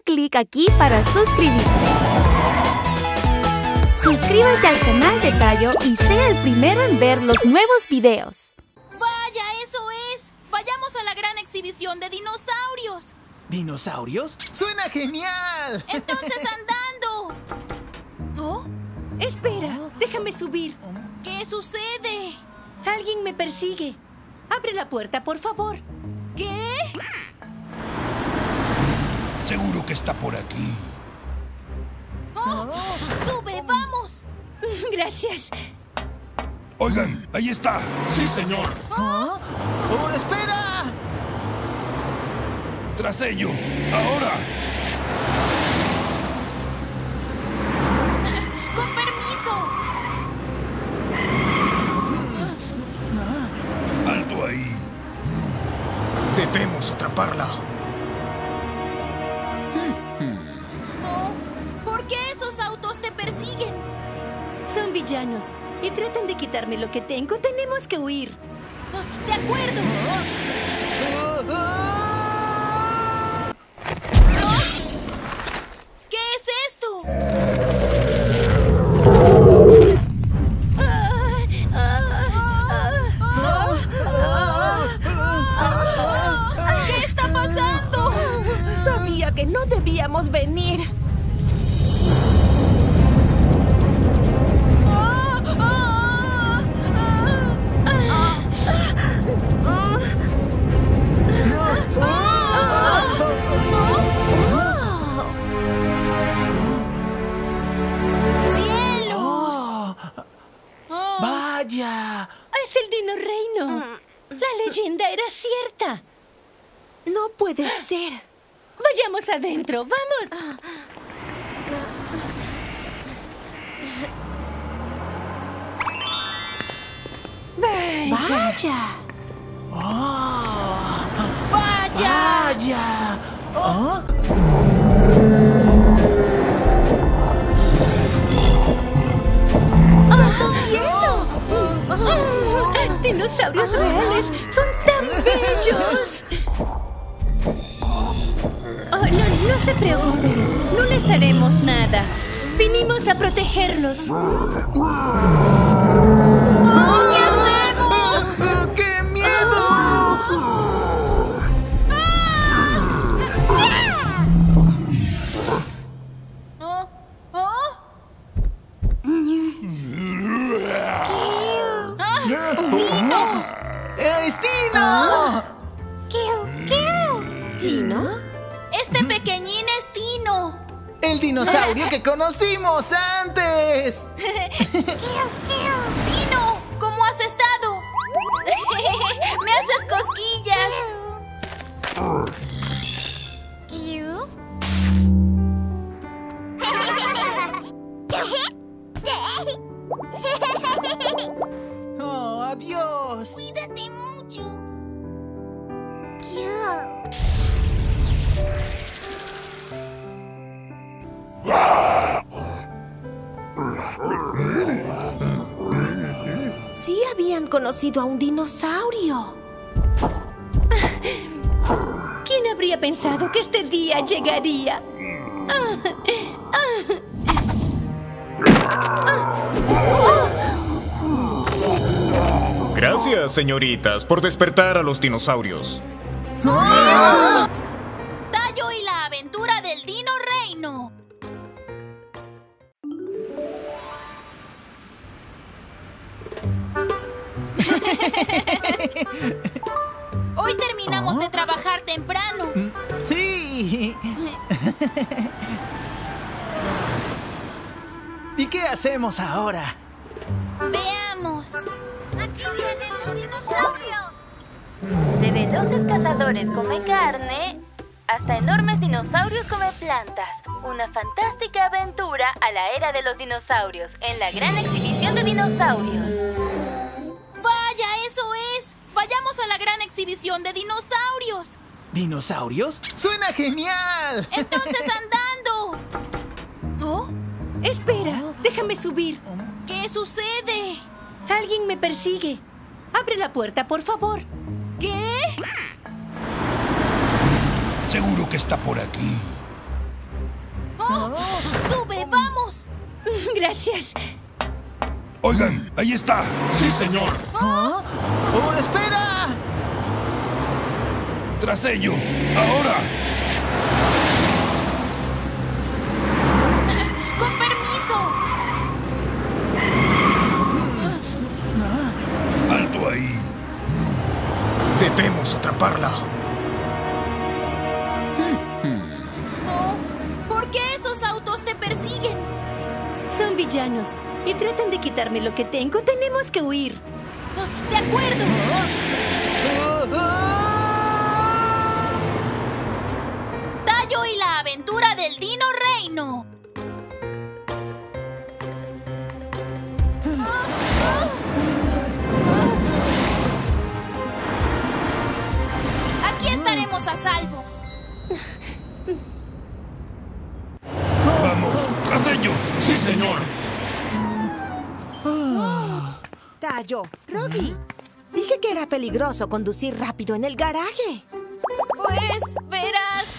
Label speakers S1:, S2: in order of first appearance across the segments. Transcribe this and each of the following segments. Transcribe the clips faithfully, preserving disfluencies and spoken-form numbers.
S1: clic aquí para suscribirse. Suscríbase al canal de Tayo y sea el primero en ver los nuevos videos.
S2: ¡Vaya, eso es! ¡Vayamos a la gran exhibición de dinosaurios!
S3: ¿Dinosaurios? ¡Suena genial!
S2: ¡Entonces andando! ¿Oh?
S4: Espera, déjame subir.
S2: ¿Qué sucede?
S4: Alguien me persigue. Abre la puerta, por favor.
S2: ¿Qué?
S5: Seguro que está por aquí.
S2: ¡Oh! ¡Sube, vamos!
S4: Gracias.
S5: Oigan, ahí está. Sí, señor.
S3: ¿Oh? ¡Oh, espera!
S5: Tras ellos, ahora.
S2: ¡Con permiso!
S5: Alto ahí.
S6: Debemos atraparla.
S2: Oh, ¿por qué esos autos te persiguen?
S4: Son villanos y tratan de quitarme lo que tengo. Tenemos que huir.
S2: Ah, ¡de acuerdo! ¿Qué es esto? ¿Qué está pasando?
S4: Sabía que no debíamos venir.
S3: ¡Vaya!
S4: Es el Dino Reino. La leyenda era cierta.
S7: No puede ser.
S4: Vayamos adentro, vamos. Vaya.
S7: Vaya.
S3: ¡Oh!
S2: ¡Vaya!
S3: ¡Vaya! ¿Oh?
S7: ¡Santo cielo!
S4: Dinosaurios reales son tan bellos. Oh, no, no se preocupen. No les haremos nada. Vinimos a protegerlos.
S2: ¡Oh, qué hacemos!
S3: ¡Qué miedo!
S2: ¿Oh? ¿Oh? ¡Ah! ¡Dino!
S3: ¡Es Dino!
S7: ¿Tino?
S2: Este pequeñín es Dino.
S3: ¡El dinosaurio que conocimos antes!
S2: Dino, ¿cómo has estado? Me haces cosquillas.
S3: ¡Oh, adiós!
S2: Cuídate mucho.
S7: Sí habían conocido a un dinosaurio.
S4: ¿Quién habría pensado que este día llegaría?
S6: Gracias, señoritas, por despertar a los dinosaurios.
S2: Tayo y la aventura del Dino Reino. Hoy terminamos de trabajar temprano.
S3: ¡Sí! ¿Y qué hacemos ahora?
S2: Veamos. Aquí vienen los dinosaurios.
S8: De veloces cazadores come carne hasta enormes dinosaurios come plantas. Una fantástica aventura a la era de los dinosaurios en la gran exhibición de dinosaurios.
S2: ¡Vaya, eso es! ¡Vayamos a la gran exhibición de dinosaurios!
S3: ¿Dinosaurios? ¡Suena genial!
S2: ¡Entonces andando! ¿Oh?
S4: Espera, déjame subir.
S2: ¿Qué sucede?
S4: Alguien me persigue. Abre la puerta, por favor.
S2: ¿Qué?
S5: Seguro que está por aquí.
S2: ¡Oh! ¡Sube, vamos!
S4: Gracias.
S5: Oigan, ahí está. Sí, señor.
S3: ¡Oh! ¡Oh, espera!
S5: Tras ellos. Ahora.
S2: ¡Con permiso!
S5: Alto ahí.
S6: Debemos atraparla.
S2: Oh, ¿por qué esos autos te persiguen?
S4: Son villanos y tratan de quitarme lo que tengo. Tenemos que huir.
S2: Ah, ¡de acuerdo! Tayo y la aventura del Dino Reino. Ah, ah. Aquí estaremos a salvo.
S5: Vamos, tras ellos. Sí, señor.
S7: Tayo, Rocky, dije que era peligroso conducir rápido en el garaje.
S2: Pues, verás.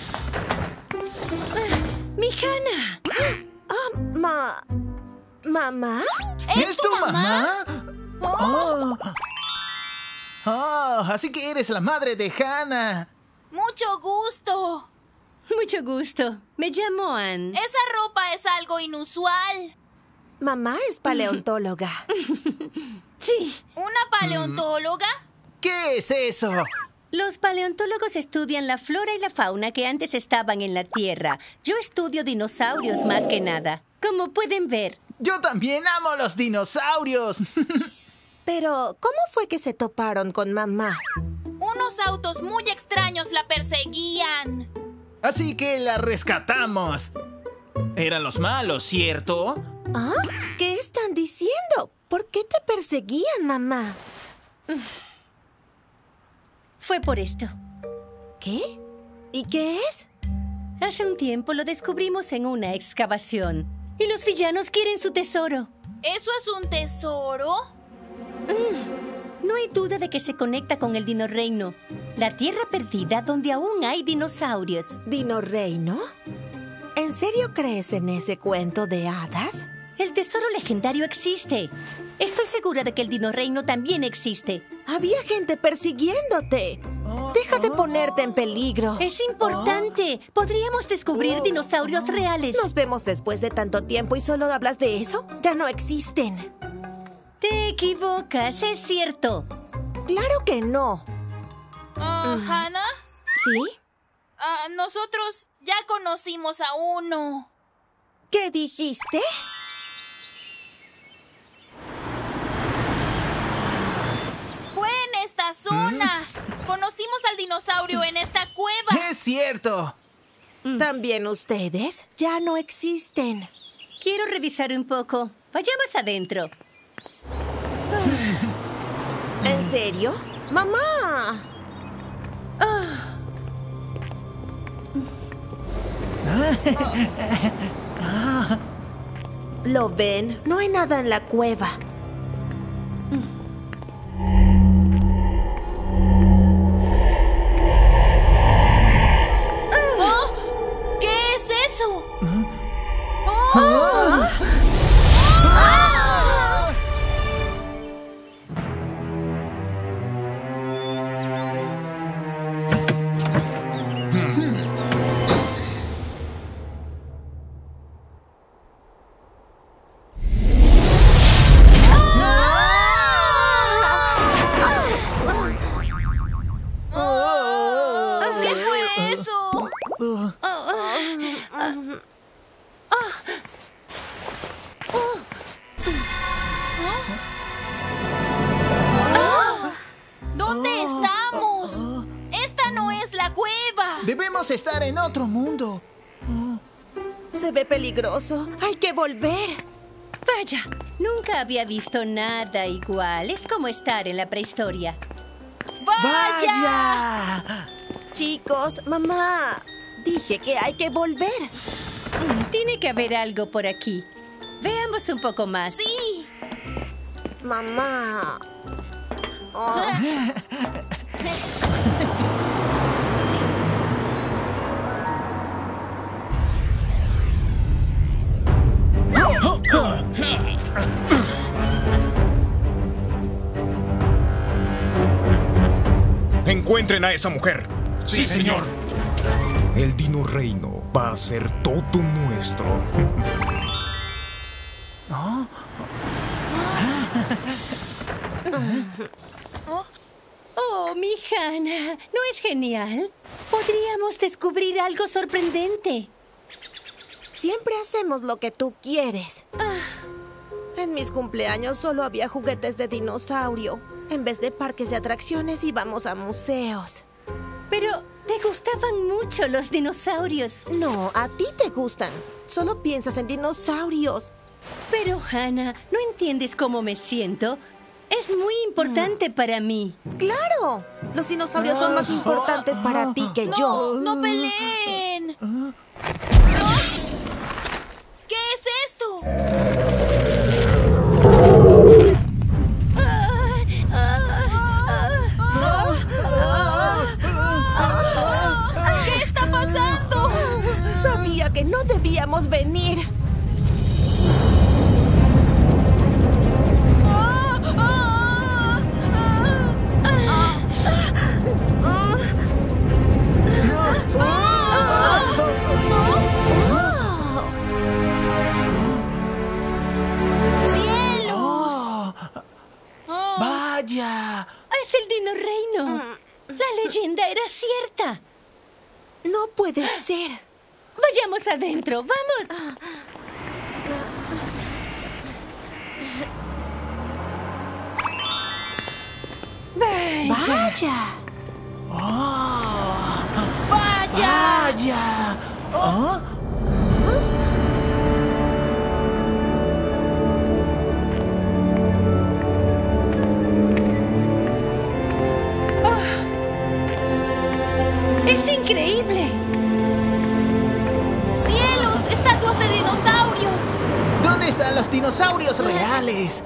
S4: ¡Mi Hannah!
S7: Ah, ma... ¿Mamá?
S2: ¿Es, tu mamá?
S3: ¡Oh! ¡Oh! Así que eres la madre de Hannah.
S2: Mucho gusto.
S4: Mucho gusto. Me llamo Ann.
S2: Esa ropa es algo inusual.
S7: Mamá es paleontóloga.
S4: Sí.
S2: ¿Una paleontóloga?
S3: ¿Qué es eso?
S4: Los paleontólogos estudian la flora y la fauna que antes estaban en la Tierra. Yo estudio dinosaurios más que nada. Como pueden ver.
S3: Yo también amo los dinosaurios.
S7: Pero, ¿cómo fue que se toparon con mamá?
S2: Unos autos muy extraños la perseguían.
S3: Así que la rescatamos. Eran los malos, ¿cierto?
S7: ¿Ah? ¿Qué están diciendo? ¿Por qué te perseguían, mamá?
S4: Fue por esto.
S7: ¿Qué? ¿Y qué es?
S4: Hace un tiempo lo descubrimos en una excavación. Y los villanos quieren su tesoro.
S2: ¿Eso es un tesoro?
S4: No hay duda de que se conecta con el Dino Reino, la tierra perdida donde aún hay dinosaurios.
S7: ¿Dino Reino? ¿En serio crees en ese cuento de hadas?
S4: El tesoro legendario existe. Estoy segura de que el Dino Reino también existe.
S7: Había gente persiguiéndote. Deja de ponerte en peligro.
S4: Es importante. Podríamos descubrir dinosaurios reales.
S7: Nos vemos después de tanto tiempo y solo hablas de eso. Ya no existen.
S4: Te equivocas, es cierto.
S7: Claro que no.
S2: Ah, ¿Hannah?
S7: ¿Sí?
S2: Ah, nosotros ya conocimos a uno.
S7: ¿Qué dijiste?
S2: Fue en esta zona. Conocimos al dinosaurio en esta cueva.
S3: ¡Es cierto!
S7: ¿También ustedes? Ya no existen.
S4: Quiero revisar un poco. Vayamos adentro.
S7: ¿En serio? ¡Mamá! ¿Lo ven? No hay nada en la cueva.
S2: Oh, ¿qué es eso? Oh. ¡Ah! ¿Qué fue eso? ¿Dónde estamos? Esta no es la cueva.
S3: Debemos estar en otro mundo.
S7: Se ve peligroso. Hay que volver.
S4: Vaya, nunca había visto nada igual. Es como estar en la prehistoria.
S3: ¡Vaya!
S7: Chicos, mamá. Dije que hay que volver.
S4: Tiene que haber algo por aquí. Veamos un poco más.
S2: Sí.
S7: Mamá. Oh.
S6: Encuentren a esa mujer.
S5: Sí, señor.
S6: El Dino Reino va a ser todo nuestro.
S4: Oh, mi Hannah, ¿no es genial? Podríamos descubrir algo sorprendente.
S7: Siempre hacemos lo que tú quieres. En mis cumpleaños solo había juguetes de dinosaurio. En vez de parques de atracciones íbamos a museos.
S4: Pero te gustaban mucho los dinosaurios.
S7: No, a ti te gustan. Solo piensas en dinosaurios.
S4: Pero, Hannah, ¿no entiendes cómo me siento? Es muy importante para mí.
S7: ¡Claro! Los dinosaurios son más importantes para ti que yo.
S2: ¡No, no peleen! ¿Ah? ¿Qué es esto? ¿Qué está pasando?
S7: Sabía que no debíamos venir.
S3: ¡Vaya!
S4: ¡Es el Dino Reino! La leyenda era cierta.
S7: No puede ser.
S4: Vayamos adentro, vamos. Vaya.
S7: ¡Vaya!
S3: ¡Oh!
S2: ¡Vaya!
S3: ¡Vaya! ¿Oh?
S4: ¡Es increíble!
S2: ¡Cielos! ¡Estatuas de dinosaurios!
S3: ¿Dónde están los dinosaurios reales?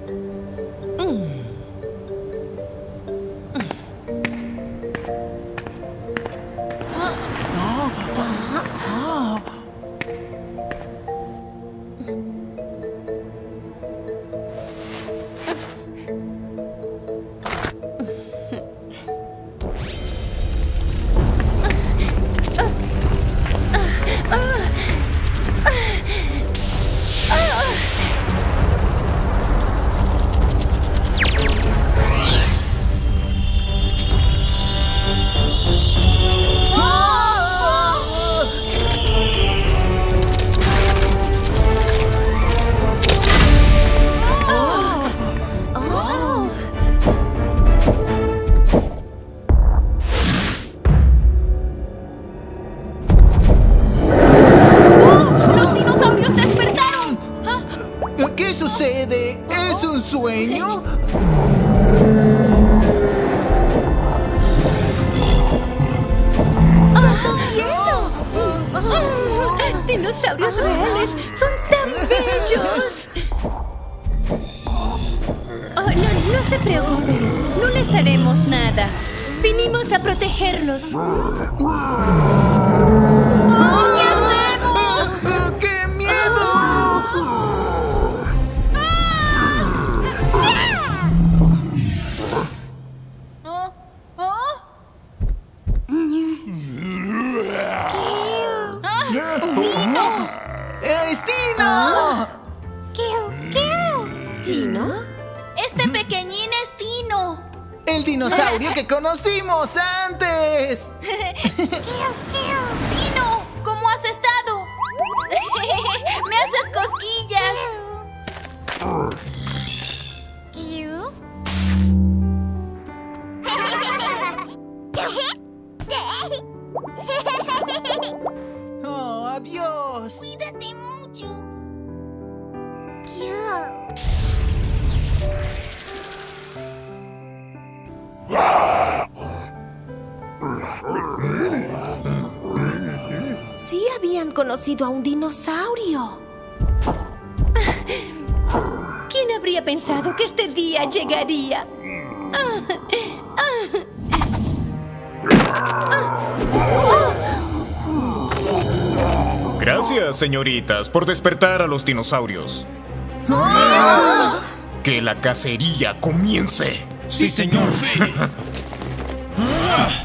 S3: ¿Qué sucede? ¿Es un sueño?
S7: ¡Santo cielo!
S4: ¡Dinosaurios reales! ¡Son tan bellos! Oh, no, no se preocupen. No les haremos nada. Vinimos a protegerlos.
S2: ¡Oh, qué hacemos!
S3: ¡Qué miedo!
S2: ¿Oh? ¿Oh? ¡Ah! ¡Dino!
S3: ¡Es Dino!
S7: ¿Tino?
S2: Este pequeñín es Dino.
S3: ¡El dinosaurio que conocimos antes!
S2: Dino, ¿cómo has estado? Me haces cosquillas.
S3: ¡Oh, adiós!
S2: Cuídate mucho.
S7: Sí habían conocido a un dinosaurio.
S4: ¿Quién habría pensado que este día llegaría?
S6: Gracias, señoritas, por despertar a los dinosaurios. ¡Que la cacería comience!
S5: Sí, señor, sí.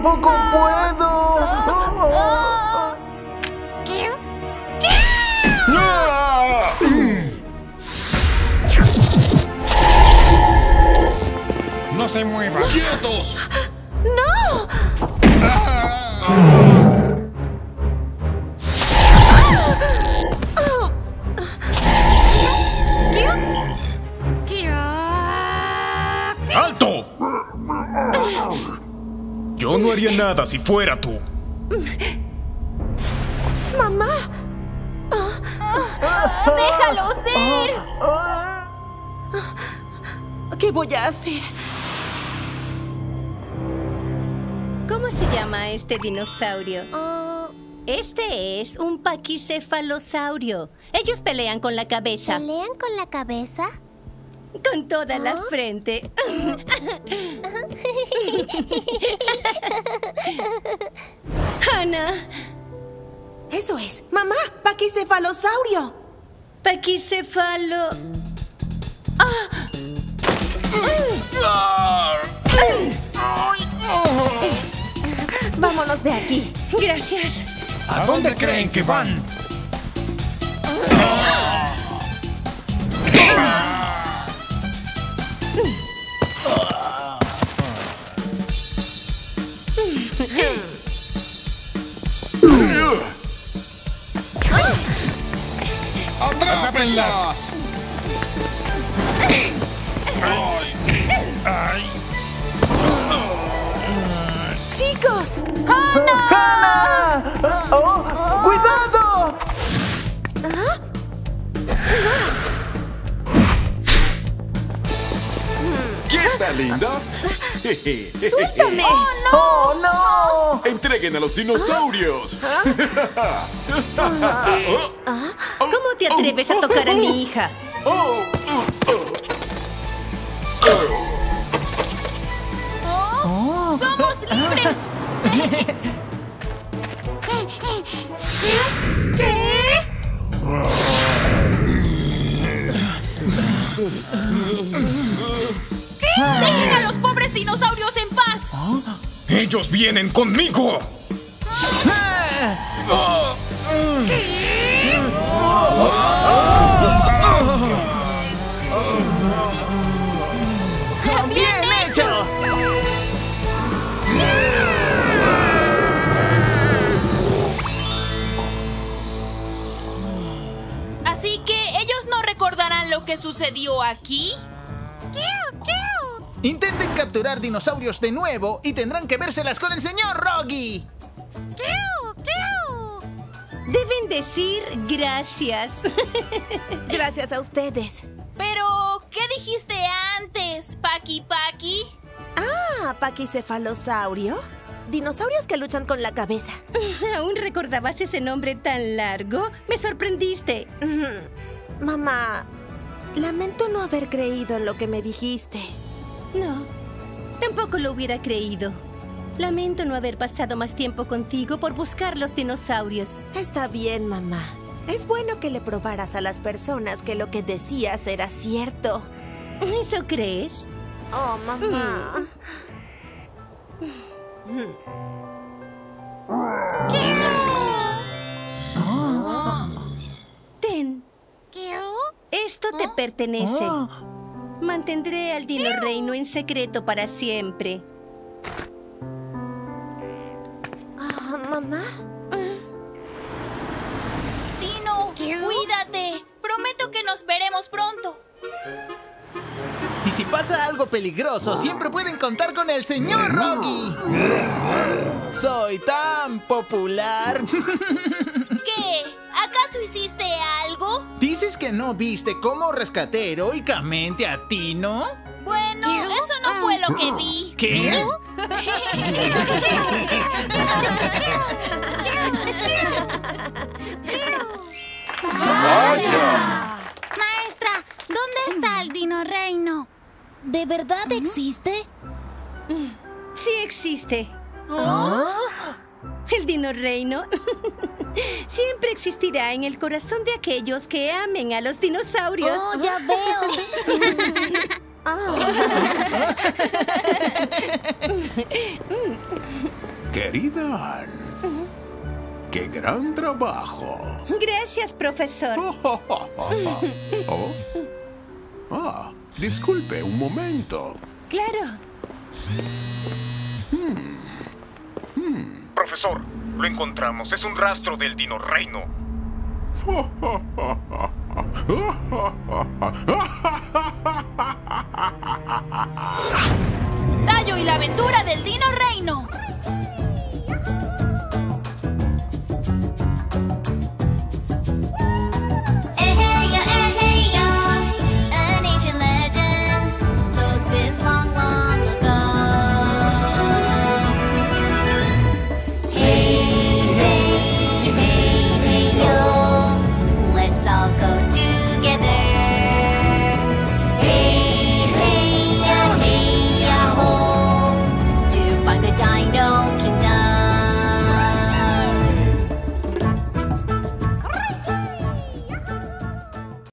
S3: tampoco puedo.
S2: ¿Qué?
S5: ¡Ah! ¡No se muevan! ¡Quietos!
S7: ¡No!
S6: ¡Alto! Yo no haría nada si fuera tú.
S7: ¡Mamá!
S2: ¡Déjalo ser!
S7: ¿Qué voy a hacer?
S4: ¿Cómo se llama este dinosaurio?
S7: Ah,
S4: Este es un paquicefalosaurio. Ellos pelean con la cabeza.
S9: ¿Pelean con la cabeza?
S4: Con toda la frente. Hannah,
S7: eso es. ¡Mamá! ¡Paquicefalosaurio!
S4: paquicefalo...
S7: Vámonos de aquí.
S4: Gracias.
S5: ¿A dónde creen que van? ¡Atrápenlas! ¡Ay! ¡Ay!
S7: ¡Chicos!
S3: ¡Hannah! ¡Oh! ¡Cuidado!
S10: ¡Quieta, linda!
S7: ¡Suéltame!
S3: ¡Oh, no!
S10: ¡Entreguen a los dinosaurios!
S4: ¿Cómo te atreves a tocar a mi hija?
S10: Oh,
S2: ¡Oh! ¡Somos libres! ¿Qué? ¡Dejen a los pobres dinosaurios en paz!
S6: ¡Ellos vienen conmigo!
S2: ¡Bien hecho! Así que ellos no recordarán lo que sucedió aquí.
S3: Intenten capturar dinosaurios de nuevo y tendrán que vérselas con el señor Roggy.
S4: Deben decir gracias.
S7: Gracias a ustedes.
S2: Pero, ¿qué dijiste antes, Paki Paki?
S7: Ah, paquicefalosaurio. Dinosaurios que luchan con la cabeza.
S4: ¿Aún recordabas ese nombre tan largo? Me sorprendiste.
S7: Mm, Mamá, lamento no haber creído en lo que me dijiste.
S4: No, tampoco lo hubiera creído. Lamento no haber pasado más tiempo contigo por buscar los dinosaurios.
S7: Está bien, mamá. Es bueno que le probaras a las personas que lo que decías era cierto.
S4: ¿Eso crees?
S7: Oh, mamá.
S4: Ten. Esto te pertenece. Mantendré al Dino Reino en secreto para siempre.
S7: Ah, mamá.
S2: Dino, cuídate. Prometo que nos veremos pronto.
S3: Y si pasa algo peligroso, siempre pueden contar con el señor Roggy. Soy tan popular.
S2: ¿Qué? ¿Acaso hiciste algo?
S3: ¿Dices que no viste cómo rescaté heroicamente a Tino?
S2: Bueno, eso no fue lo que vi.
S3: ¿Qué?
S9: Maestra, ¿dónde está el Dino Reino? ¿De verdad existe?
S4: Sí existe. El Dino Reino siempre existirá en el corazón de aquellos que amen a los dinosaurios.
S9: Oh, ya veo.
S11: Querida Ann, ¡qué gran trabajo!
S4: Gracias, profesor.
S11: Oh. Ah, disculpe, un momento.
S4: Claro.
S11: Hmm. Hmm.
S6: Profesor, lo encontramos. Es un rastro del Dino Reino.
S2: Tayo y la aventura del Dino Reino.